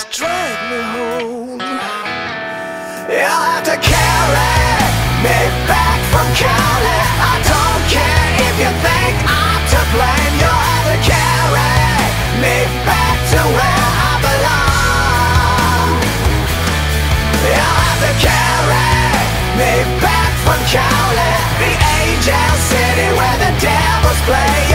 drag me home. You'll have to carry me back from Cali. I don't care if you think I'm to blame. You'll have to carry me back to where I belong. You'll have to carry me back from Cali, the angel city where the devils play.